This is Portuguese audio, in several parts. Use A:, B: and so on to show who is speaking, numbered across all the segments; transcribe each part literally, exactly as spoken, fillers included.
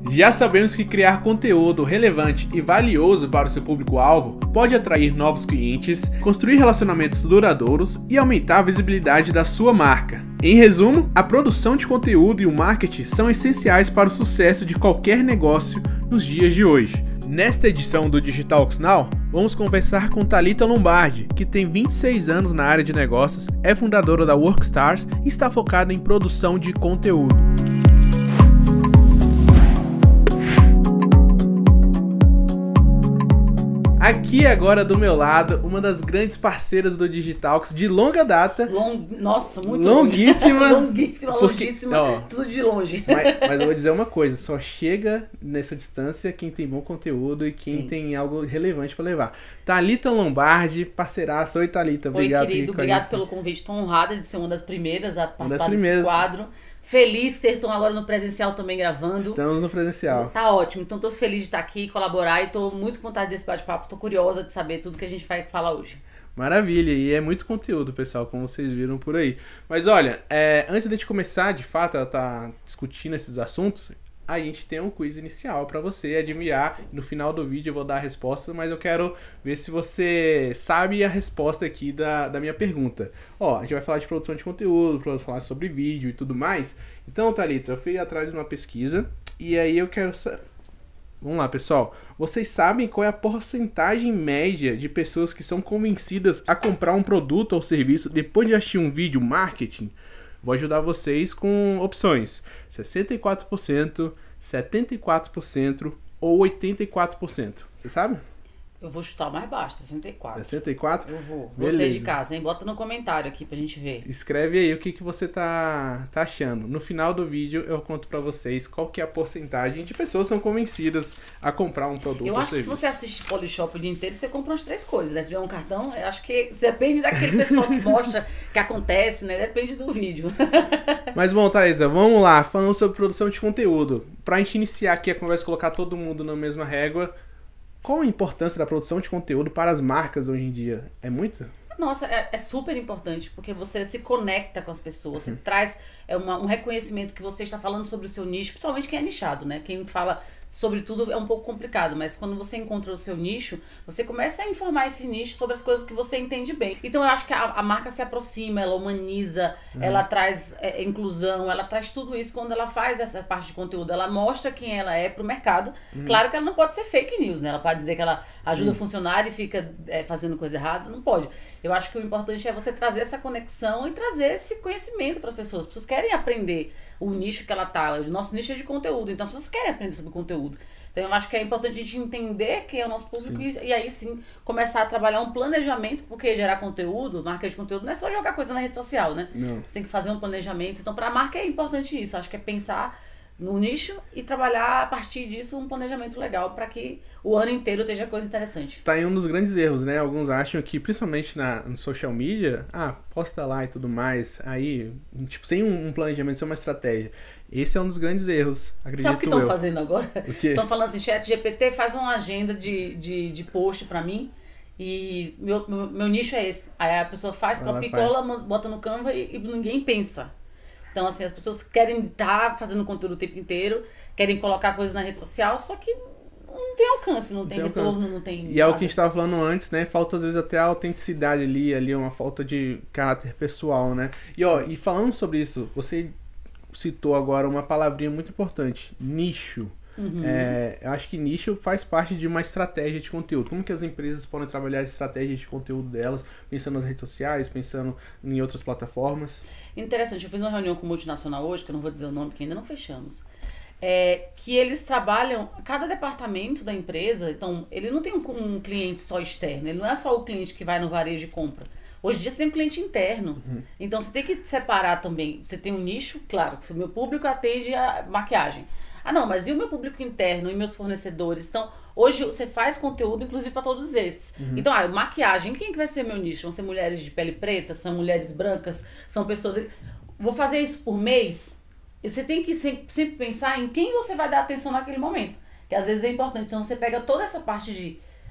A: Já sabemos que criar conteúdo relevante e valioso para o seu público-alvo pode atrair novos clientes, construir relacionamentos duradouros e aumentar a visibilidade da sua marca. Em resumo, a produção de conteúdo e o marketing são essenciais para o sucesso de qualquer negócio nos dias de hoje. Nesta edição do Digitalks Now, vamos conversar com Thalita Lombardi, que tem vinte e seis anos na área de negócios, é fundadora da Workstars e está focada em produção de conteúdo. Aqui agora do meu lado, uma das grandes parceiras do Digitalks de longa data.
B: Long... Nossa, muito
A: longuíssima.
B: longuíssima,
A: porque,
B: longíssima, ó, tudo de longe.
A: Mas, mas eu vou dizer uma coisa, só chega nessa distância quem tem bom conteúdo e quem Sim. tem algo relevante para levar. Thalita Lombardi, parceiraça. Oi, Thalita, obrigado.
B: Oi, querido, obrigado pelo convite. Estou honrada de ser uma das primeiras a participar
A: das primeiras.
B: desse quadro. Feliz que vocês estão agora no presencial também gravando.
A: Estamos no presencial.
B: Tá ótimo. Então tô feliz de estar aqui, colaborar e tô muito com vontade desse bate-papo. Tô curiosa de saber tudo que a gente vai falar hoje.
A: Maravilha. E é muito conteúdo, pessoal, como vocês viram por aí. Mas olha, é, antes de a gente começar, de fato, ela tá discutindo esses assuntos, a gente tem um quiz inicial para você adivinhar. No final do vídeo eu vou dar a resposta, mas eu quero ver se você sabe a resposta aqui da, da minha pergunta. Ó, a gente vai falar de produção de conteúdo, vamos falar sobre vídeo e tudo mais. Então, Thalita, eu fui atrás de uma pesquisa e aí eu quero... Vamos lá, pessoal. Vocês sabem qual é a porcentagem média de pessoas que são convencidas a comprar um produto ou serviço depois de assistir um vídeo marketing? Vou ajudar vocês com opções: sessenta e quatro por cento, setenta e quatro por cento ou oitenta e quatro por cento. Você sabe?
B: Eu vou chutar mais baixo, sessenta e quatro.
A: sessenta e quatro?
B: Eu vou. Você de casa, hein? Bota no comentário aqui pra gente ver.
A: Escreve aí o que, que você tá, tá achando. No final do vídeo eu conto pra vocês qual que é a porcentagem de pessoas que são convencidas a comprar um produto ou
B: Eu acho
A: serviço.
B: que se você assiste Polishop o dia inteiro, você compra umas três coisas, né? Se tiver um cartão, eu acho que depende daquele pessoal que mostra que acontece, né? Depende do vídeo.
A: Mas bom, Thalita, vamos lá. Falando sobre produção de conteúdo. Pra gente iniciar aqui a conversa, colocar todo mundo na mesma régua, qual a importância da produção de conteúdo para as marcas hoje em dia? É muito?
B: Nossa, é, é super importante, porque você se conecta com as pessoas, você uhum. traz é uma, um reconhecimento que você está falando sobre o seu nicho, principalmente quem é nichado, né? Quem fala sobre tudo é um pouco complicado, mas quando você encontra o seu nicho, você começa a informar esse nicho sobre as coisas que você entende bem. Então eu acho que a, a marca se aproxima, ela humaniza, uhum. ela traz é, inclusão, ela traz tudo isso quando ela faz essa parte de conteúdo, ela mostra quem ela é pro mercado. Uhum. Claro que ela não pode ser fake news, né? Ela pode dizer que ela ajuda Sim. funcionário e fica é, fazendo coisa errada, não pode. Eu acho que o importante é você trazer essa conexão e trazer esse conhecimento para as pessoas. As pessoas querem aprender o nicho que ela tá. O nosso nicho é de conteúdo, então as pessoas querem aprender sobre conteúdo. Então eu acho que é importante a gente entender quem é o nosso público e, e aí sim começar a trabalhar um planejamento, porque gerar conteúdo, marca de conteúdo, não é só jogar coisa na rede social, né?
A: Não.
B: Você tem que fazer um planejamento. Então para a marca é importante isso. Acho que é pensar no nicho e trabalhar a partir disso um planejamento legal para que o ano inteiro esteja coisa interessante.
A: Tá aí um dos grandes erros, né? Alguns acham que, principalmente na, no social media, ah, posta lá e tudo mais, aí, tipo, sem um, um planejamento, sem uma estratégia. Esse é um dos grandes erros, acredito eu.
B: Sabe o que estão fazendo agora?
A: O quê?
B: Estão falando assim, chat G P T, faz uma agenda de, de, de post para mim e meu, meu, meu nicho é esse. Aí a pessoa faz, copia e cola, bota no Canva e, e ninguém pensa. Então, assim, as pessoas querem estar fazendo conteúdo o tempo inteiro, querem colocar coisas na rede social, só que não tem alcance, não, não tem, tem retorno, alcance. Não tem...
A: E é o que a gente estava falando antes, né? Falta, às vezes, até a autenticidade ali, ali uma falta de caráter pessoal, né? E, ó, e falando sobre isso, você citou agora uma palavrinha muito importante, nicho. Uhum. É, eu acho que nicho faz parte de uma estratégia de conteúdo. Como que as empresas podem trabalhar a estratégia de conteúdo delas, pensando nas redes sociais, pensando em outras plataformas?
B: Interessante, eu fiz uma reunião com multinacional hoje, que eu não vou dizer o nome, porque ainda não fechamos, é, que eles trabalham, cada departamento da empresa, então, ele não tem um, um cliente só externo, ele não é só o cliente que vai no varejo e compra. Hoje em dia você tem um cliente interno, uhum. então você tem que separar também, você tem um nicho, claro, que o meu público atende a maquiagem. Ah, não, mas e o meu público interno e meus fornecedores? Então, hoje você faz conteúdo, inclusive, para todos esses. Uhum. Então, ah, maquiagem, quem que vai ser meu nicho? Vão ser mulheres de pele preta? São mulheres brancas? São pessoas... Vou fazer isso por mês? E você tem que sempre, sempre pensar em quem você vai dar atenção naquele momento. Que às vezes é importante. Então, você pega toda essa parte de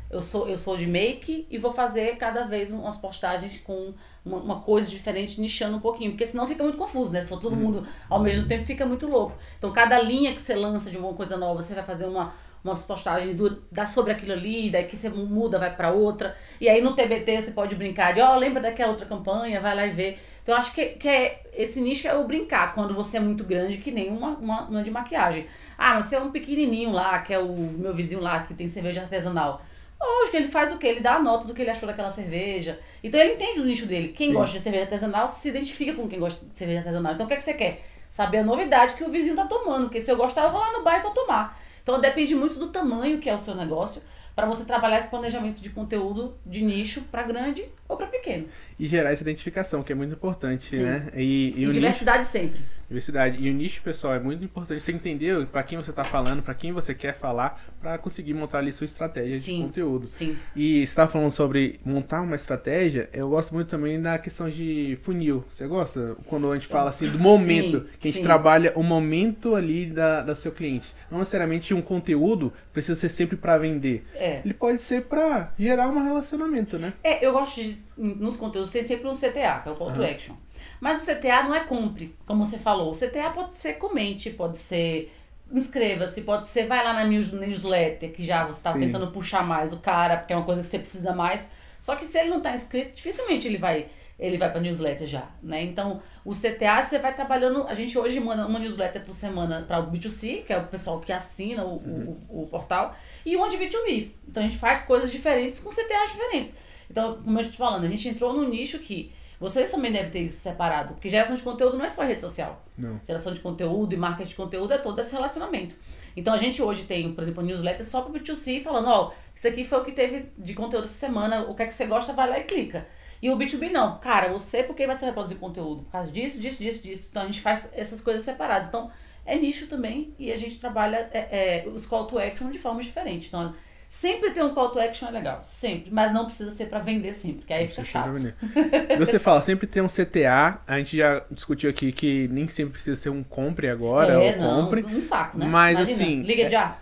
B: eu sou, eu sou de make e vou fazer cada vez umas postagens com uma, uma coisa diferente, nichando um pouquinho, porque senão fica muito confuso, né? Se for todo
A: Uhum.
B: mundo ao mesmo tempo, fica muito louco. Então, cada linha que você lança de uma coisa nova, você vai fazer uma, umas postagens do, da, sobre aquilo ali, daí que você muda, vai pra outra. E aí no T B T você pode brincar de, ó, oh, lembra daquela outra campanha, vai lá e vê. Então, eu acho que, que é, esse nicho é o brincar, quando você é muito grande, que nem uma, uma, uma de maquiagem. Ah, mas você é um pequenininho lá, que é o meu vizinho lá, que tem cerveja artesanal. Lógico, ele faz o quê? Ele dá a nota do que ele achou daquela cerveja. Então ele entende o nicho dele. Quem Sim. gosta de cerveja artesanal se identifica com quem gosta de cerveja artesanal. Então o que é que você quer? Saber a novidade que o vizinho tá tomando. Porque se eu gostar, eu vou lá no bar e vou tomar. Então depende muito do tamanho que é o seu negócio para você trabalhar esse planejamento de conteúdo de nicho para grande ou para pequeno.
A: E gerar essa identificação, que é muito importante,
B: Sim.
A: né? E, e,
B: e
A: o
B: diversidade
A: nicho...
B: sempre.
A: Diversidade. E o nicho, pessoal, é muito importante você entender para quem você está falando, para quem você quer falar, para conseguir montar ali sua estratégia
B: sim,
A: de conteúdo.
B: Sim.
A: E você estava falando sobre montar uma estratégia, eu gosto muito também da questão de funil. Você gosta? Quando a gente fala assim do momento, sim, que a gente sim. trabalha o momento ali da, da seu cliente. Não necessariamente um conteúdo precisa ser sempre para vender.
B: É.
A: Ele pode ser para gerar um relacionamento, né?
B: É, eu gosto de, nos conteúdos, ter sempre um C T A, que é o Call to Action. Mas o C T A não é compre, como você falou. O C T A pode ser comente, pode ser inscreva-se, pode ser vai lá na newsletter, que já você está tentando puxar mais o cara, porque é uma coisa que você precisa mais. Só que se ele não está inscrito, dificilmente ele vai, ele vai para newsletter já, né? Então, o C T A você vai trabalhando. A gente hoje manda uma newsletter por semana para o B dois C, que é o pessoal que assina o, uhum. o, o portal, e uma de B dois B. Então, a gente faz coisas diferentes com C T As diferentes. Então, como eu estou te falando, a gente entrou num nicho que vocês também devem ter isso separado, porque geração de conteúdo não é só rede social.
A: Não.
B: Geração de conteúdo e marketing de conteúdo é todo esse relacionamento. Então a gente hoje tem, por exemplo, a newsletter só para o B dois C, falando, ó, oh, isso aqui foi o que teve de conteúdo essa semana, o que é que você gosta, vai lá e clica. E o B dois B não, cara, você, por que você vai produzir conteúdo? Por causa disso, disso, disso, disso. Então a gente faz essas coisas separadas. Então é nicho também e a gente trabalha é, é, os call to action de forma diferente. Então, sempre ter um call to action é legal, sempre, mas não precisa ser pra vender sempre, porque aí fica chato.
A: Você fala, sempre ter um C T A, a gente já discutiu aqui que nem sempre precisa ser um compre agora,
B: é,
A: ou
B: não,
A: compre.
B: um saco, né?
A: Mas
B: Imagina,
A: assim...
B: liga já.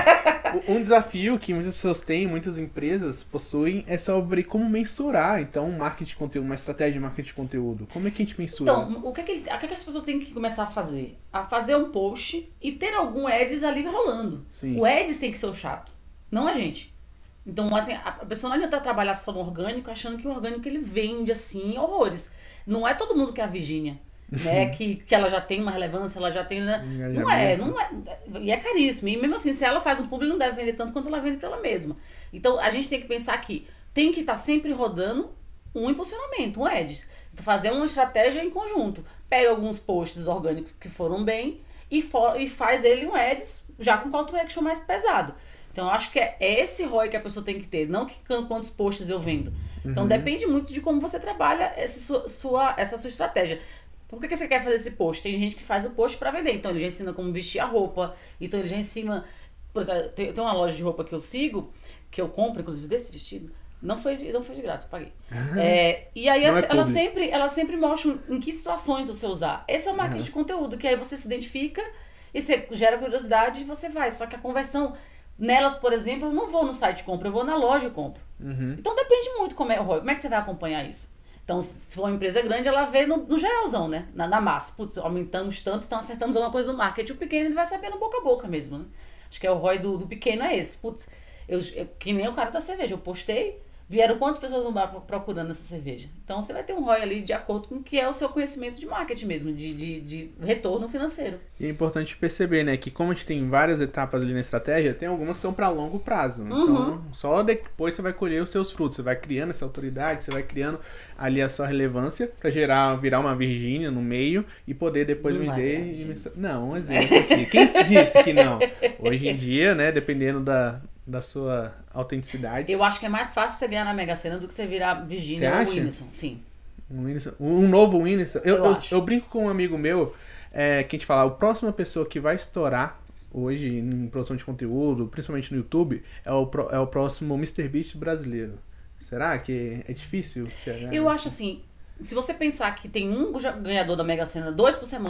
A: É, um desafio que muitas pessoas têm, muitas empresas possuem, é sobre como mensurar, então, um marketing de conteúdo, uma estratégia de marketing de conteúdo. Como é que a gente mensura?
B: Então, o que, é que, o que, é que as pessoas têm que começar a fazer? A fazer um post e ter algum ads ali rolando.
A: Sim.
B: O ads tem que ser o chato, não a gente. Então, assim, a pessoa não adianta trabalhar só no orgânico achando que o orgânico ele vende, assim, horrores. Não é todo mundo que é a Virgínia, né? que, que ela já tem uma relevância, ela já tem... Né? Não é, não é. E é caríssimo. E mesmo assim, se ela faz um público, não deve vender tanto quanto ela vende pra ela mesma. Então, a gente tem que pensar que tem que estar sempre rodando um impulsionamento, um ads. Então, fazer uma estratégia em conjunto. Pega alguns posts orgânicos que foram bem e, for, e faz ele um ads já com call to action mais pesado. Então, eu acho que é esse R O I que a pessoa tem que ter, não que quantos posts eu vendo. Então, uhum. depende muito de como você trabalha essa sua, sua, essa sua estratégia. Por que, que você quer fazer esse post? Tem gente que faz o post para vender. Então, ele já ensina como vestir a roupa. Então, ele já ensina... Por exemplo, tem, tem uma loja de roupa que eu sigo, que eu compro, inclusive, desse vestido. Não foi de, não foi de graça, eu paguei. Uhum. É, e aí, ela, é ela, sempre, ela sempre mostra em que situações você usar. Esse é o marketing uhum. de conteúdo, que aí você se identifica e você gera curiosidade e você vai. Só que a conversão... Nelas, por exemplo, eu não vou no site e compro, eu vou na loja e compro. Uhum. Então depende muito como é o R O I, como é que você vai acompanhar isso? Então, se for uma empresa grande, ela vê no, no geralzão, né? Na, na massa. Putz, aumentamos tanto, então acertamos alguma coisa no marketing. O pequeno ele vai saber no boca a boca mesmo, né? Acho que é o R O I do, do pequeno é esse. Putz, eu, eu, que nem o cara da cerveja. Eu postei, vieram quantas pessoas no bar procurando essa cerveja? Então você vai ter um R O I ali de acordo com o que é o seu conhecimento de marketing mesmo, de, de, de retorno financeiro.
A: E é importante perceber, né, que como a gente tem várias etapas ali na estratégia, tem algumas que são para longo prazo. Uhum. Então, só depois você vai colher os seus frutos, você vai criando essa autoridade, você vai criando ali a sua relevância para gerar, virar uma Virgínia no meio e poder depois não vender. E... Não, um exemplo aqui. Quem disse que não? Hoje em dia, né, dependendo da... da sua autenticidade.
B: Eu acho que é mais fácil você ganhar na Mega Sena do que você virar Virgínia ou Whindersson, sim.
A: Um, Whindersson, um novo Whindersson. Eu,
B: eu,
A: eu, eu brinco com um amigo meu, é, que a gente fala, a próxima pessoa que vai estourar hoje em produção de conteúdo, principalmente no YouTube, é o, é o próximo MrBeast brasileiro. Será que é difícil chegar?
B: Eu acho assim, se você pensar que tem um ganhador da Mega Sena, dois por semana,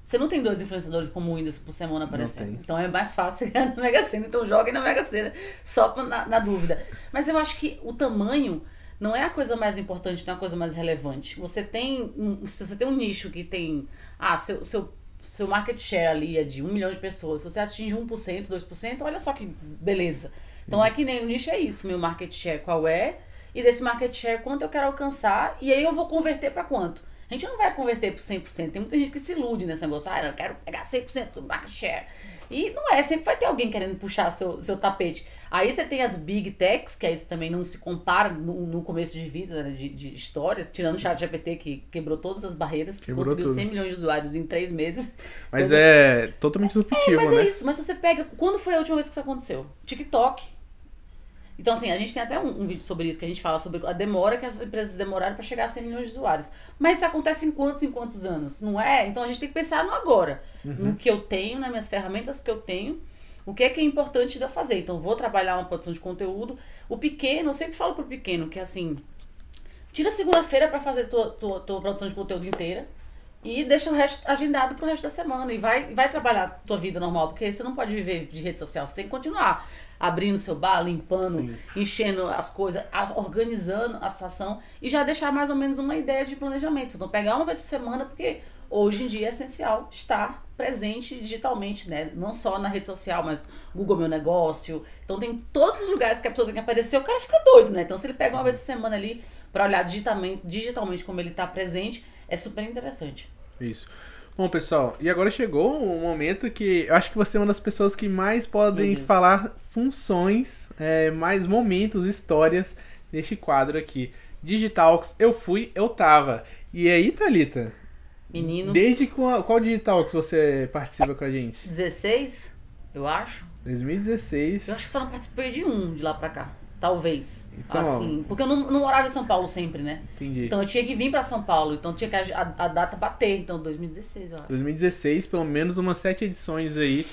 B: Você não tem dois influenciadores como o Whindersson por semana aparecendo. Então é mais fácil ganhar na Mega Sena. Então joguem na Mega Sena, só pra, na, na dúvida. Mas eu acho que o tamanho não é a coisa mais importante, não é a coisa mais relevante. Você tem um, se você tem um nicho que tem... Ah, seu, seu, seu market share ali é de um milhão de pessoas. Se você atinge um por cento, dois por cento, olha só que beleza. Sim. Então é que nem o nicho é isso. Meu market share qual é? E desse market share quanto eu quero alcançar? E aí eu vou converter pra quanto? A gente não vai converter por cem por cento. Tem muita gente que se ilude nesse negócio. Ah, eu quero pegar cem por cento do market share. E não é. Sempre vai ter alguém querendo puxar seu, seu tapete. Aí você tem as big techs, que aí você também não se compara no, no começo de vida, né, de, de história. Tirando o chat G P T, que quebrou todas as barreiras. Que
A: quebrou
B: conseguiu
A: tudo.
B: cem milhões de usuários em três meses.
A: Mas
B: eu...
A: é totalmente disruptivo,
B: é, mas
A: né?
B: é isso. Mas se você pega... Quando foi a última vez que isso aconteceu? TikTok. Então, assim, a gente tem até um, um vídeo sobre isso, que a gente fala sobre a demora que as empresas demoraram para chegar a cem milhões de usuários. Mas isso acontece em quantos em quantos anos? Não é? Então, a gente tem que pensar no agora. Uhum. No que eu tenho, nas minhas ferramentas que eu tenho, o que é que é importante de eu fazer. Então, vou trabalhar uma produção de conteúdo. O pequeno, eu sempre falo pro pequeno, que é assim, tira segunda-feira para fazer tua, tua, tua produção de conteúdo inteira e deixa o resto agendado pro resto da semana. E vai, vai trabalhar tua vida normal, porque você não pode viver de rede social, você tem que continuar abrindo seu bar, limpando, sim, enchendo as coisas, organizando a situação e já deixar mais ou menos uma ideia de planejamento. Então pegar uma vez por semana, porque hoje em dia é essencial estar presente digitalmente, né? Não só na rede social, mas Google Meu Negócio. Então tem todos os lugares que a pessoa tem que aparecer, o cara fica doido, né? Então se ele pega uma vez por semana ali para olhar digitalmente, digitalmente como ele está presente, é super interessante.
A: Isso. Bom, pessoal, e agora chegou um momento que eu acho que você é uma das pessoas que mais podem falar funções, é, mais momentos, histórias neste quadro aqui. Digitalks, eu fui, eu tava. E aí, Thalita?
B: Menino.
A: Desde qual, qual Digitalks você participa com a gente?
B: dezesseis, eu acho.
A: dois mil e dezesseis.
B: Eu acho que só não participei de um de lá pra cá. Talvez.
A: Então,
B: assim, porque eu não, não morava em São Paulo sempre, né?
A: Entendi.
B: Então eu tinha que vir pra São Paulo. Então tinha que a, a, a data bater. Então dois mil e dezesseis, eu acho.
A: dois mil e dezesseis, pelo menos umas sete edições aí.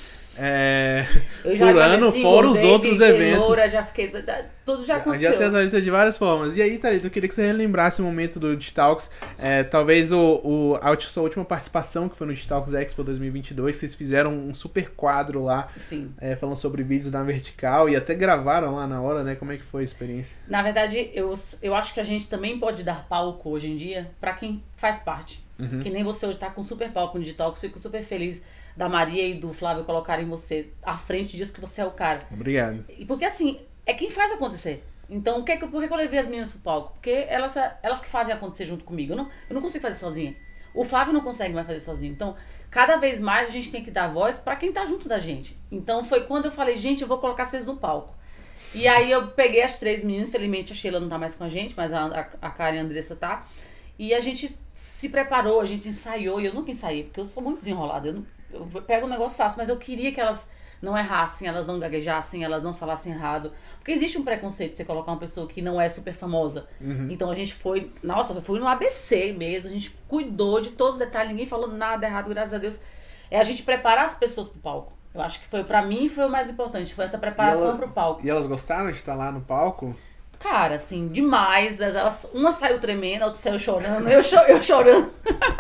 A: É,
B: eu já
A: por ano, fora os outros eventos.
B: Loura, já fiquei. Tudo já aconteceu.
A: Já tem a Thalita de várias formas. E aí, Thalita, eu queria que você relembrasse o momento do Digitalks. É, talvez o, o, a sua última participação, que foi no Digitalks Expo dois mil e vinte e dois. Vocês fizeram um super quadro lá.
B: Sim.
A: É, falando sobre vídeos na vertical. E até gravaram lá na hora, né? Como é que foi a experiência?
B: Na verdade, eu, eu acho que a gente também pode dar palco hoje em dia pra quem faz parte. Uhum. Que nem você hoje tá com super palco no Digitalks. Fico super feliz da Maria e do Flávio colocarem você à frente disso, que você é o cara.
A: Obrigado.
B: E porque assim, é quem faz acontecer. Então, o que é que, por que eu levei as meninas pro palco? Porque elas, elas que fazem acontecer junto comigo. Eu não, eu não consigo fazer sozinha. O Flávio não consegue mais fazer sozinho. Então, cada vez mais a gente tem que dar voz pra quem tá junto da gente. Então, foi quando eu falei, gente, eu vou colocar vocês no palco. E aí eu peguei as três meninas, felizmente a Sheila não tá mais com a gente, mas a, a, a Karen e a Andressa tá. E a gente se preparou, a gente ensaiou, e eu nunca ensaiei, porque eu sou muito desenrolada. Eu, não, eu pego um negócio fácil, mas eu queria que elas não errassem, elas não gaguejassem, elas não falassem errado. Porque existe um preconceito de você colocar uma pessoa que não é super famosa. Uhum. Então a gente foi, nossa, foi no A B C mesmo, a gente cuidou de todos os detalhes, ninguém falou nada errado, graças a Deus. É a gente preparar as pessoas pro palco. Eu acho que foi, pra mim, foi o mais importante, foi essa preparação ela, pro palco.
A: E elas gostaram de estar lá no palco?
B: Cara, assim, demais. Elas, uma saiu tremendo, a outra saiu chorando, eu, cho eu chorando.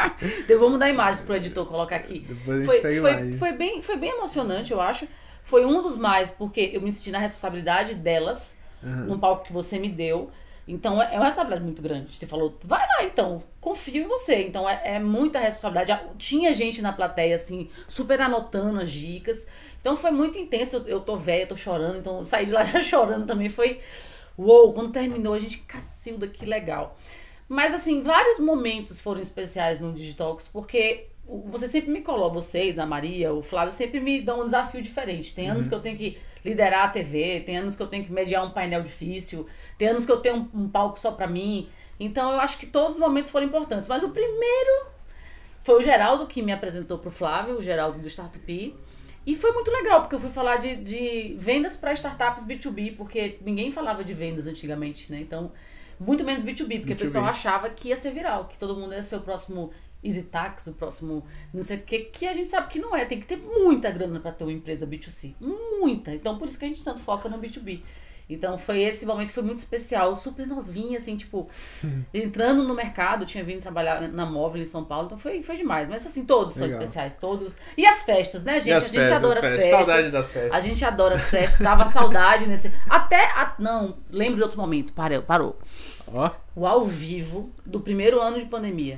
B: Eu vou mudar a imagem pro editor colocar aqui.
A: Depois
B: foi,
A: foi,
B: foi, foi, bem, foi bem emocionante, eu acho. Foi um dos mais, porque eu me senti na responsabilidade delas, uhum, no palco que você me deu. Então é uma responsabilidade muito grande. Você falou, vai lá então, confio em você. Então é, é muita responsabilidade. Tinha gente na plateia, assim, super anotando as dicas. Então foi muito intenso. Eu, eu tô velha, tô chorando, então eu saí de lá já chorando também. Foi... Uou, quando terminou a gente, cacilda, que legal. Mas assim, vários momentos foram especiais no Digitalks, porque você sempre me coloca, vocês, a Maria, o Flávio, sempre me dão um desafio diferente. Tem anos, uhum, que eu tenho que liderar a T V, tem anos que eu tenho que mediar um painel difícil, tem anos que eu tenho um, um palco só pra mim. Então eu acho que todos os momentos foram importantes. Mas o primeiro foi o Geraldo que me apresentou pro Flávio, o Geraldo do Startup. E foi muito legal, porque eu fui falar de, de vendas para startups B dois B, porque ninguém falava de vendas antigamente, né? Então, muito menos B dois B, porque B dois B. O pessoal achava que ia ser viral, que todo mundo ia ser o próximo EasyTax, o próximo não sei o que, que a gente sabe que não é. Tem que ter muita grana para ter uma empresa B dois C. Muita. Então, por isso que a gente tanto foca no B dois B. Então foi esse momento, foi muito especial, super novinha, assim, tipo, entrando no mercado, tinha vindo trabalhar na Móvel em São Paulo, então foi, foi demais. Mas assim, todos são
A: Legal.
B: especiais, todos. E as festas, né, gente?
A: E as
B: a gente
A: festas,
B: adora
A: as
B: as
A: festas.
B: festas.
A: Saudade das festas.
B: A gente adora as festas, tava saudade nesse. Até. A... Não, lembro de outro momento, parou. parou.
A: Ó.
B: O ao vivo do primeiro ano de pandemia.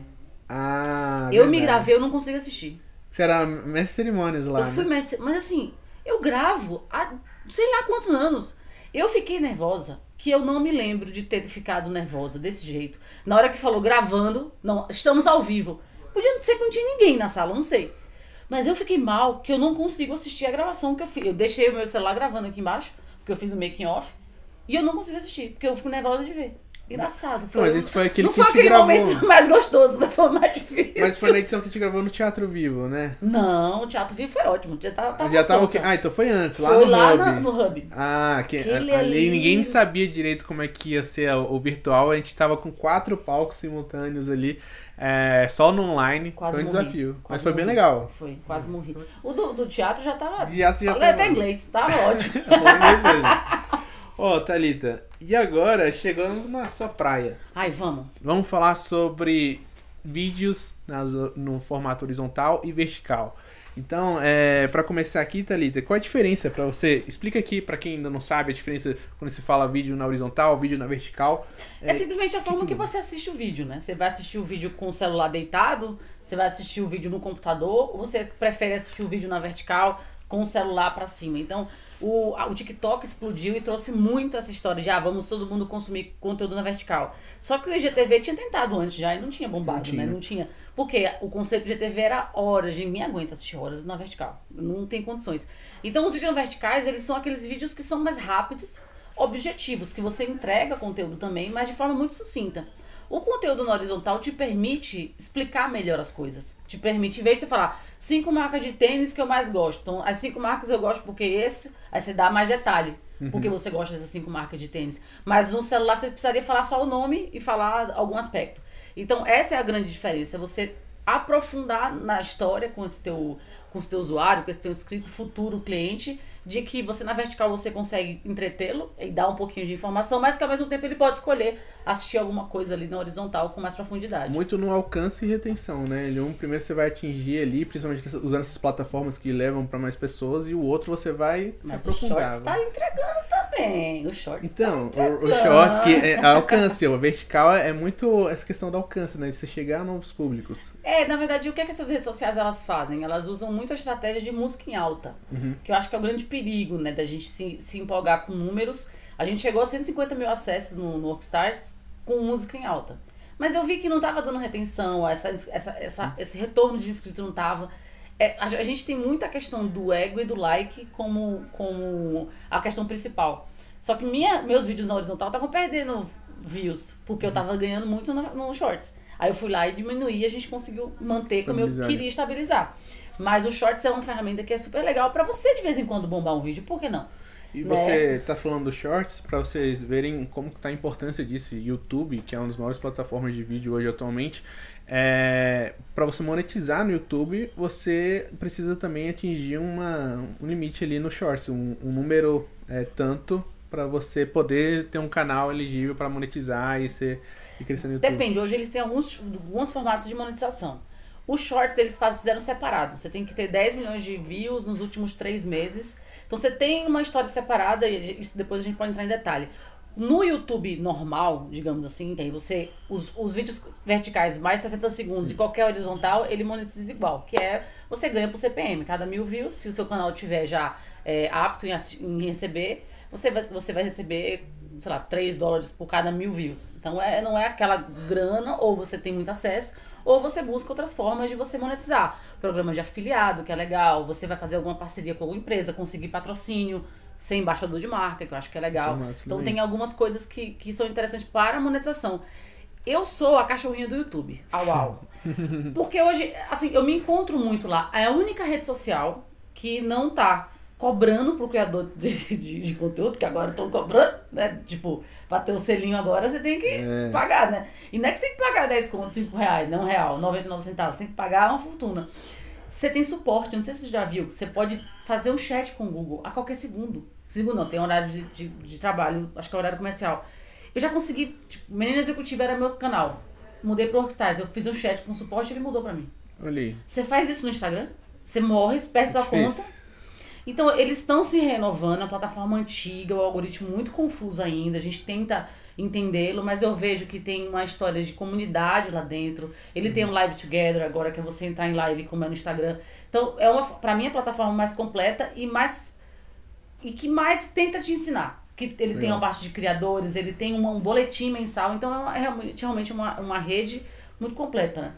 A: Ah,
B: Eu me
A: verdade.
B: gravei, eu não consegui assistir.
A: Você era mestre de cerimônias lá,
B: Eu fui
A: né?
B: mestre, mas assim, eu gravo há sei lá quantos anos. Eu fiquei nervosa, que eu não me lembro de ter ficado nervosa desse jeito. Na hora que falou gravando, não, estamos ao vivo. Podia ser que não tinha ninguém na sala, não sei. Mas eu fiquei mal, que eu não consigo assistir a gravação que eu fiz. Eu deixei o meu celular gravando aqui embaixo, porque eu fiz o making off, e eu não consigo assistir, porque eu fico nervosa de ver. Engraçado. Foi,
A: Não, mas esse foi aquele
B: não
A: que
B: foi
A: te
B: aquele
A: gravou.
B: momento mais gostoso, mas foi o mais difícil.
A: Mas foi na edição que te gravou no Teatro Vivo, né?
B: Não, o Teatro Vivo foi ótimo. Já tava, tava
A: Já tava o
B: solta.
A: quê? Ah, então foi antes, lá
B: Foi
A: no
B: lá
A: Hub.
B: na- no Hub.
A: Ah, que,
B: Aquele
A: ali,
B: ali.
A: ninguém sabia direito como é que ia ser o, o virtual. A gente tava com quatro palcos simultâneos ali, é, só no online.
B: Quase
A: foi um
B: morri.
A: desafio.
B: Quase
A: Mas foi bem
B: morri.
A: legal.
B: Foi, quase morri. O do, do teatro já tava.
A: Teatro já
B: Falei
A: tava-
B: até inglês, tava ótimo.
A: Foi mesmo, mesmo. Ó, Thalita, e agora chegamos na sua praia.
B: Ai, vamos.
A: Vamos falar sobre vídeos nas, no formato horizontal e vertical. Então, é, para começar aqui, Thalita, qual a diferença para você? Explica aqui para quem ainda não sabe a diferença quando se fala vídeo na horizontal, vídeo na vertical.
B: É, simplesmente a forma
A: que
B: que, você assiste o vídeo, né? Você vai assistir o vídeo com o celular deitado, você vai assistir o vídeo no computador, ou você prefere assistir o vídeo na vertical com o celular pra cima. Então, o, a- o TikTok explodiu e trouxe muito essa história de, ah, vamos todo mundo consumir conteúdo na vertical. Só que o I G T V tinha tentado antes já e não tinha bombado,
A: Não tinha.
B: né? Não tinha. Porque o conceito do G T V era horas, ninguém aguenta assistir horas na vertical. Não tem condições. Então, os vídeos verticais, eles são aqueles vídeos que são mais rápidos, objetivos, que você entrega conteúdo também, mas de forma muito sucinta. O conteúdo na horizontal te permite explicar melhor as coisas. Te permite, em vez de você falar cinco marcas de tênis que eu mais gosto. Então, as cinco marcas eu gosto porque esse, aí você dá mais detalhe. Porque você gosta dessas cinco marcas de tênis. Mas no celular você precisaria falar só o nome e falar algum aspecto. Então, essa é a grande diferença. É você aprofundar na história com esse teu, com esse teu usuário, com esse teu inscrito futuro cliente, de que você na vertical você consegue entretê-lo e dar um pouquinho de informação, mas que ao mesmo tempo ele pode escolher assistir alguma coisa ali na horizontal com mais profundidade.
A: Muito no alcance e retenção, né? Ele, um primeiro você vai atingir ali, principalmente usando essas plataformas que levam para mais pessoas, e o outro você vai se
B: Mas o
A: aprofundar.
B: Shorts tá entregando também. O Shorts
A: Então,
B: tá
A: o, o
B: entregando.
A: shorts que é alcance, o vertical é muito essa questão do alcance, né? De você chegar a novos públicos.
B: É, na verdade, o que, é que essas redes sociais elas fazem? Elas usam muito a estratégia de música em alta, que eu acho que é o grande perigo, né, da gente se, se empolgar com números. A gente chegou a cento e cinquenta mil acessos no, no Workstars com música em alta. Mas eu vi que não tava dando retenção, essa, essa, essa, esse retorno de inscrito não tava. É, a, a gente tem muita questão do ego e do like como, como a questão principal. Só que minha, meus vídeos na horizontal estavam perdendo views, porque eu tava ganhando muito no, no Shorts. Aí eu fui lá e diminuí e a gente conseguiu manter como eu
A: Estabilizar.
B: queria estabilizar. Mas o Shorts é uma ferramenta que é super legal pra você de vez em quando bombar um vídeo, por que não?
A: E
B: Né?
A: você tá falando do Shorts, para vocês verem como que tá a importância disso. YouTube, que é uma das maiores plataformas de vídeo hoje atualmente, é, para você monetizar no YouTube, você precisa também atingir uma, um limite ali no Shorts, um, um número é, tanto para você poder ter um canal elegível para monetizar e, ser, e crescer no YouTube.
B: Depende, hoje eles têm alguns, alguns formatos de monetização. Os Shorts eles faz, fizeram separado. Você tem que ter dez milhões de views nos últimos três meses. Então você tem uma história separada e isso depois a gente pode entrar em detalhe. No YouTube normal, digamos assim, que aí você. Os, os vídeos verticais mais sessenta segundos e qualquer horizontal, ele monetiza igual. Que é você ganha por C P M. Cada mil views, se o seu canal tiver já é, apto em, assi- em receber, você vai, você vai receber, sei lá, três dólares por cada mil views. Então é, não é aquela grana, ou você tem muito acesso, ou você busca outras formas de você monetizar. Programa de afiliado, que é legal, você vai fazer alguma parceria com alguma empresa, conseguir patrocínio, ser embaixador de marca, que eu acho que é legal.
A: Isso é massa
B: Então
A: também.
B: tem algumas coisas que, que são interessantes para a monetização. Eu sou a cachorrinha do YouTube, au au. Porque hoje, assim, eu me encontro muito lá. É a única rede social que não tá cobrando pro criador de, de, de conteúdo, que agora estão cobrando, né? Tipo, pra ter o selinho agora, você tem que
A: É.
B: pagar, né? E não é que você tem que pagar dez contos, cinco reais, né? Um real, noventa e nove centavos. Você tem que pagar uma fortuna. Você tem suporte, não sei se você já viu, que você pode fazer um chat com o Google a qualquer segundo. Segundo não, tem horário de, de, de trabalho, acho que é horário comercial. Eu já consegui, tipo, Menina Executiva era meu canal. Mudei pro Rockstars, eu fiz um chat com suporte e ele mudou pra mim.
A: Olha aí.
B: Você faz isso no Instagram, você morre, perde sua conta. Então, eles estão se renovando, a plataforma antiga, o algoritmo muito confuso ainda, a gente tenta entendê-lo, mas eu vejo que tem uma história de comunidade lá dentro. Ele uhum. tem um Live Together agora, que é você entrar em live como é no Instagram. Então, é uma, pra mim, a plataforma mais completa e mais e que mais tenta te ensinar. Que ele Legal. Tem uma parte de criadores, ele tem uma, um boletim mensal, então é, uma, é realmente, realmente uma, uma rede muito completa, né?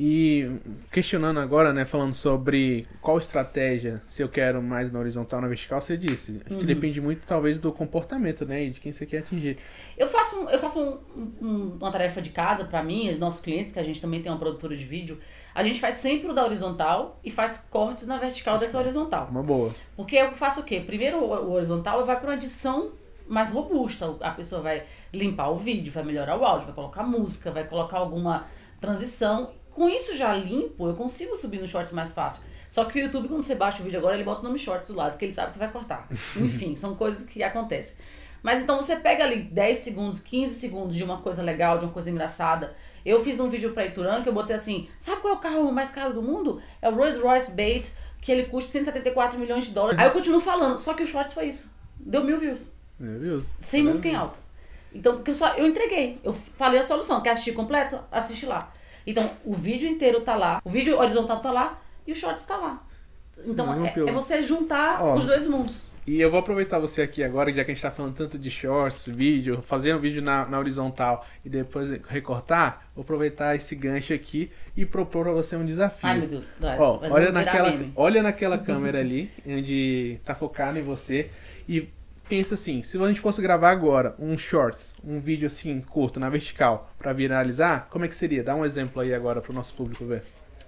A: E questionando agora, né, falando sobre qual estratégia, se eu quero mais na horizontal ou na vertical, você disse. Acho uhum. que depende muito, talvez, do comportamento, né, e de quem você quer atingir.
B: Eu faço, eu faço um, um, uma tarefa de casa para mim, e nossos clientes, que a gente também tem uma produtora de vídeo, a gente faz sempre o da horizontal e faz cortes na vertical dessa horizontal.
A: Uma boa.
B: Porque eu faço o quê? Primeiro o horizontal vai para uma edição mais robusta. A pessoa vai limpar o vídeo, vai melhorar o áudio, vai colocar música, vai colocar alguma transição. Com isso já limpo, eu consigo subir no Shorts mais fácil. Só que o YouTube, quando você baixa o vídeo agora, ele bota o nome Shorts do lado, que ele sabe que você vai cortar. Enfim, são coisas que acontecem. Mas então você pega ali dez segundos, quinze segundos de uma coisa legal, de uma coisa engraçada. Eu fiz um vídeo pra Ituran que eu botei assim, sabe qual é o carro mais caro do mundo? É o Rolls Royce Bate, que ele custa cento e setenta e quatro milhões de dólares. Aí eu continuo falando, só que o Shorts foi isso. Deu mil views.
A: Mil views.
B: Sem música em alta. Então, porque eu só eu entreguei. Eu falei a solução. Quer assistir completo? Assiste lá. Então, o vídeo inteiro tá lá, o vídeo horizontal tá lá e o Shorts tá lá. Então, Sim, é, é você juntar Ó, os dois mundos.
A: E eu vou aproveitar você aqui agora, já que a gente tá falando tanto de Shorts, vídeo, fazer um vídeo na, na horizontal e depois recortar, vou aproveitar esse gancho aqui e propor pra você um desafio.
B: Ai, meu Deus. Vai,
A: Ó, vai olha, naquela, olha naquela câmera ali, onde tá focado em você e pensa assim, se a gente fosse gravar agora um shorts, um vídeo assim curto na vertical pra viralizar, como é que seria? Dá um exemplo aí agora pro nosso público ver.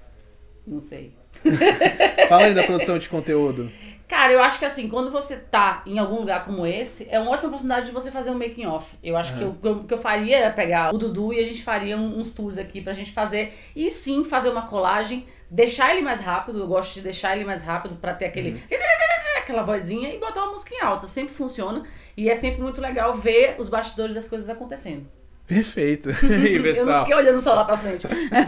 B: Não sei.
A: Fala aí da produção de conteúdo.
B: Cara, eu acho que assim, quando você tá em algum lugar como esse, é uma ótima oportunidade de você fazer um making off. Eu acho uhum. que o que eu faria era pegar o Dudu e a gente faria uns tours aqui pra gente fazer, e sim fazer uma colagem, deixar ele mais rápido, eu gosto de deixar ele mais rápido pra ter aquele... Uhum. aquela vozinha e botar uma música em alta, sempre funciona e é sempre muito legal ver os bastidores das coisas acontecendo.
A: Perfeito. E, pessoal?
B: Eu não fiquei olhando só lá pra frente.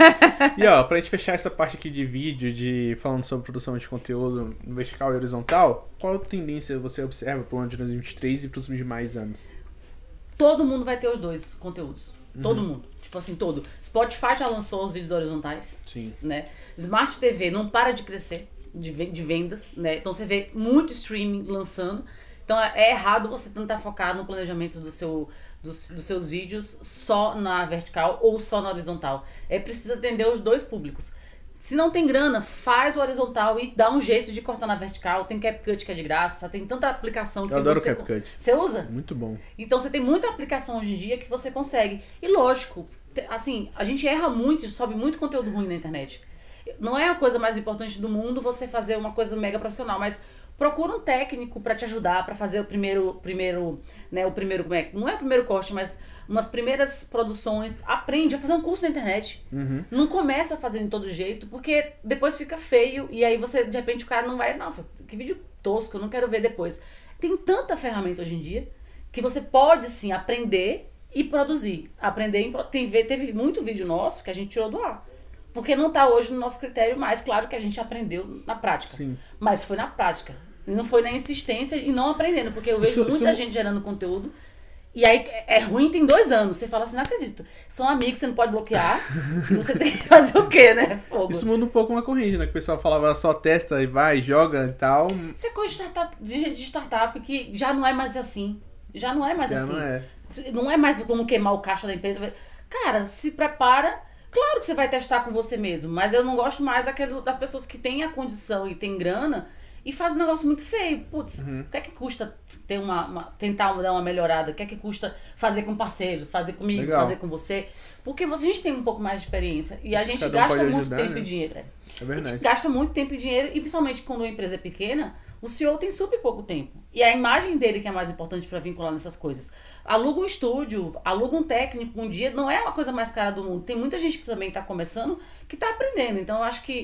A: E ó, pra gente fechar essa parte aqui de vídeo, de falando sobre produção de conteúdo no vertical e horizontal, qual tendência você observa pro ano de dois mil e vinte e três e pros demais anos?
B: Todo mundo vai ter os dois conteúdos. Todo uhum. mundo. Tipo assim, todo. Spotify já lançou os vídeos horizontais.
A: Sim.
B: Né? Smart T V não para de crescer. De, de vendas, né? Então você vê muito streaming lançando. Então é errado você tentar focar no planejamento do seu, dos, dos seus vídeos só na vertical ou só na horizontal. É preciso atender os dois públicos. Se não tem grana, faz o horizontal e dá um jeito de cortar na vertical. Tem CapCut que é de graça, tem tanta aplicação que
A: Eu adoro
B: você...
A: CapCut.
B: Você usa?
A: Muito bom.
B: Então você tem muita aplicação hoje em dia que você consegue. E lógico, assim, a gente erra muito e sobe muito conteúdo ruim na internet. Não é a coisa mais importante do mundo você fazer uma coisa mega profissional, mas procura um técnico pra te ajudar, pra fazer o primeiro, primeiro, né, o primeiro, como é, não é o primeiro corte, mas umas primeiras produções. Aprende a fazer um curso na internet.
A: Uhum.
B: Não começa fazendo de todo jeito, porque depois fica feio e aí você, de repente, o cara não vai, nossa, que vídeo tosco, eu não quero ver depois. Tem tanta ferramenta hoje em dia que você pode, sim, aprender e produzir. Aprender, em, tem, teve muito vídeo nosso que a gente tirou do ar. Porque não tá hoje no nosso critério mais, claro que a gente aprendeu na prática.
A: Sim.
B: Mas foi na prática. E não foi na insistência e não aprendendo. Porque eu vejo
A: isso,
B: muita
A: isso...
B: gente gerando conteúdo. E aí é ruim, tem dois anos. Você fala assim, não acredito. São amigos, você não pode bloquear. E você tem que fazer o quê, né? Fogo.
A: Isso muda um pouco uma corrente, né? Que o pessoal falava só testa e vai, joga e tal.
B: Isso é coisa de startup, de, de startup que já não é mais assim. Já não é mais
A: já
B: assim.
A: Não é.
B: Não é mais como queimar o caixa da empresa. Cara, se prepara... Claro que você vai testar com você mesmo, mas eu não gosto mais daquele, das pessoas que têm a condição e têm grana e fazem um negócio muito feio. Putz, uhum. o que é que custa ter uma, uma, tentar dar uma melhorada? O que é que custa fazer com parceiros, fazer comigo, Legal. fazer com você? Porque você, a gente tem um pouco mais de experiência e a gente
A: Cada
B: gasta
A: um
B: muito
A: ajudar,
B: tempo
A: né?
B: e dinheiro. É.
A: É verdade.
B: A gente gasta muito tempo e dinheiro e principalmente quando a empresa é pequena, o C E O tem super pouco tempo. E a imagem dele que é mais importante para vincular nessas coisas. Aluga um estúdio, aluga um técnico um dia, não é uma coisa mais cara do mundo. Tem muita gente que também está começando que está aprendendo. Então eu acho que,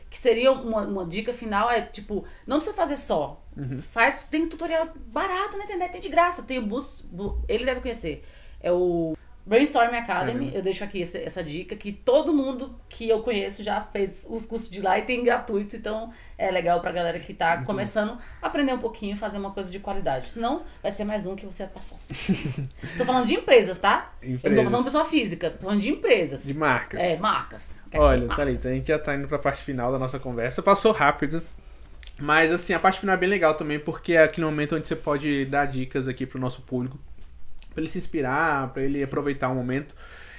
B: que seria uma, uma dica final, é tipo, não precisa fazer só. Uhum. Faz, tem tutorial barato na internet, tem de graça. Tem o Boost, ele deve conhecer. É o Brainstorm Academy, uhum. Eu deixo aqui essa, essa dica, que todo mundo que eu conheço já fez os cursos de lá e tem gratuito, então é legal pra galera que tá uhum. começando a aprender um pouquinho e fazer uma coisa de qualidade. Senão, vai ser mais um que você vai passar. Tô falando de empresas, tá? Empresas. Eu não tô falando de pessoa física, tô falando de empresas.
A: De marcas.
B: É, marcas.
A: Olha, Thalita, a gente já tá indo pra parte final da nossa conversa. Passou rápido. Mas, assim, a parte final é bem legal também, porque é aquele momento onde você pode dar dicas aqui pro nosso público. Pra ele se inspirar, pra ele Sim. aproveitar o momento.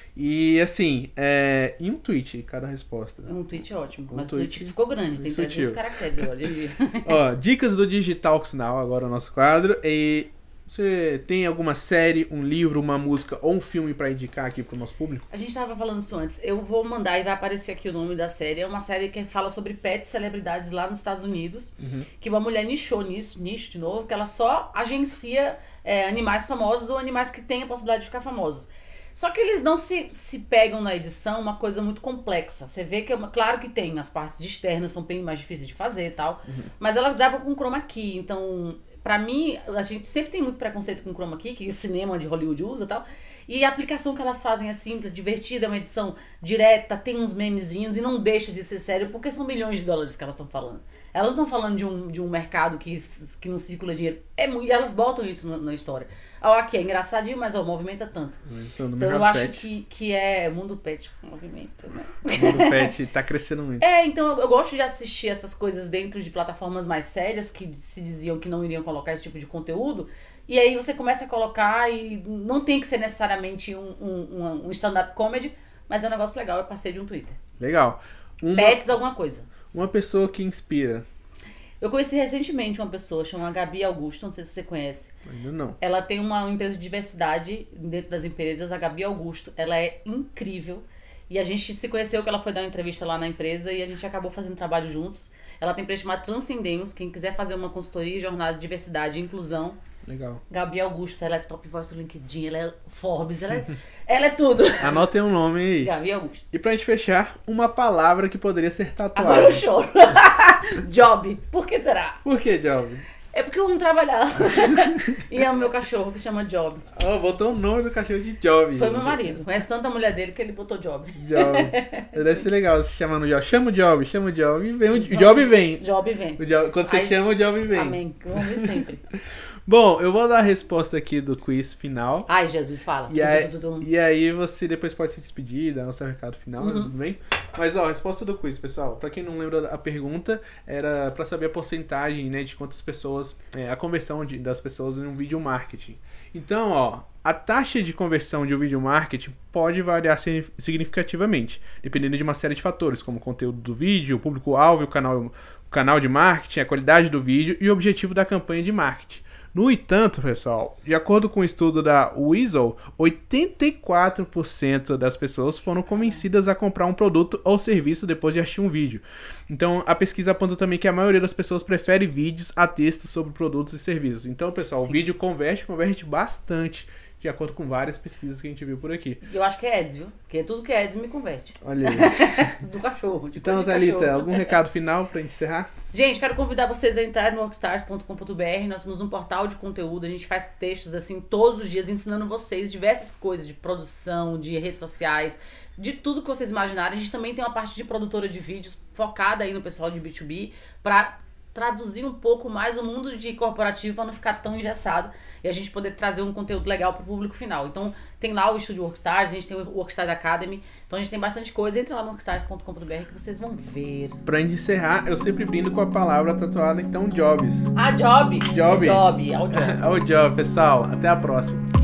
A: E, assim, é... em um tweet, cada resposta.
B: Um tweet é ótimo,
A: um
B: mas
A: tweet,
B: o tweet ficou grande, tem trezentos caracteres agora.
A: Ó, dicas do Digitalks Now, agora o nosso quadro. E você tem alguma série, um livro, uma música ou um filme pra indicar aqui pro nosso público?
B: A gente tava falando isso antes. Eu vou mandar e vai aparecer aqui o nome da série. É uma série que fala sobre pets celebridades lá nos Estados Unidos. Uhum. Que uma mulher nichou nisso, nicho de novo, que ela só agencia é, animais famosos ou animais que têm a possibilidade de ficar famosos. Só que eles não se, se pegam na edição uma coisa muito complexa. Você vê que, é uma, claro que tem, as partes de externas são bem mais difíceis de fazer e tal. Uhum. Mas elas gravam com chroma key, então... Pra mim, a gente sempre tem muito preconceito com chroma key, que o cinema de Hollywood usa e tal. E a aplicação que elas fazem é simples, divertida, é uma edição direta, tem uns memezinhos e não deixa de ser sério, porque são milhões de dólares que elas estão falando. Elas não estão falando de um, de um mercado que, que não circula dinheiro. É, e elas botam isso na, na história. Ah, aqui é engraçadinho, mas ó, movimenta tanto. Então, então eu acho que, que é mundo pet movimento, né?
A: O mundo pet tá crescendo muito.
B: É, então eu, eu gosto de assistir essas coisas dentro de plataformas mais sérias que se diziam que não iriam colocar esse tipo de conteúdo. E aí você começa a colocar e não tem que ser necessariamente um, um, um stand-up comedy, mas é um negócio legal, eu passei de um Twitter.
A: Legal.
B: Uma, Pets alguma coisa.
A: Uma pessoa que inspira.
B: Eu conheci recentemente uma pessoa, chama Gabi Augusto, não sei se você conhece.
A: Ainda não.
B: Ela tem uma empresa de diversidade dentro das empresas, a Gabi Augusto. Ela é incrível. E a gente se conheceu que ela foi dar uma entrevista lá na empresa e a gente acabou fazendo trabalho juntos. Ela tem empresa chamada Transcendemos, quem quiser fazer uma consultoria e jornada de diversidade e inclusão.
A: Legal.
B: Gabi Augusto, ela é top voice do LinkedIn, ela é Forbes, ela é, ela é tudo.
A: Anotem um nome aí.
B: Gabi Augusto.
A: E pra gente fechar, uma palavra que poderia ser tatuada.
B: Agora eu choro. Job. Por que será?
A: Por que Job?
B: É porque eu amo trabalhar. E é o meu cachorro que chama Job.
A: Oh, botou o nome do cachorro de Job.
B: Foi meu marido. Conhece tanta mulher dele que ele botou Job.
A: Job. Deve ser legal se chamando Job. Chama o Job, chama o Job e vem. O Job vem.
B: Job vem.
A: O Job, quando você Aí, chama, o Job vem.
B: Amém. Eu amo sempre.
A: Bom, eu vou dar a resposta aqui do quiz final.
B: Ai, Jesus, fala.
A: E aí, e aí você depois pode se despedir, dar o seu recado final, uhum. Tudo bem? Mas, ó, a resposta do quiz, pessoal. Pra quem não lembra, a pergunta era pra saber a porcentagem, né, de quantas pessoas, é, a conversão de, das pessoas em um vídeo marketing. Então, ó, a taxa de conversão de um vídeo marketing pode variar significativamente, dependendo de uma série de fatores, como o conteúdo do vídeo, o público-alvo, o canal, o canal de marketing, a qualidade do vídeo e o objetivo da campanha de marketing. No entanto, pessoal, de acordo com o um estudo da Weasel, oitenta e quatro por cento das pessoas foram convencidas a comprar um produto ou serviço depois de assistir um vídeo. Então, a pesquisa aponta também que a maioria das pessoas prefere vídeos a textos sobre produtos e serviços. Então, pessoal, Sim. o vídeo converte, converte bastante, de acordo com várias pesquisas que a gente viu por aqui.
B: Eu acho que é ads, viu? Porque tudo que é ads me converte.
A: Olha aí.
B: Do cachorro. De
A: então, Thalita, algum recado final pra encerrar?
B: Gente, quero convidar vocês a entrar no workstars ponto com ponto b r. Nós somos um portal de conteúdo. A gente faz textos assim todos os dias ensinando vocês diversas coisas de produção, de redes sociais, de tudo que vocês imaginarem. A gente também tem uma parte de produtora de vídeos focada aí no pessoal de B dois B pra traduzir um pouco mais o mundo de corporativo para não ficar tão engessado e a gente poder trazer um conteúdo legal para o público final. Então tem lá o Estúdio Workstars, a gente tem o Workstars Academy, então a gente tem bastante coisa. Entra lá no workstars ponto com ponto b r que vocês vão ver.
A: Pra encerrar, eu sempre brindo com a palavra tatuada, então jobs.
B: Ah, job.
A: Job.
B: É job, é o job.
A: É o job, pessoal. Até a próxima.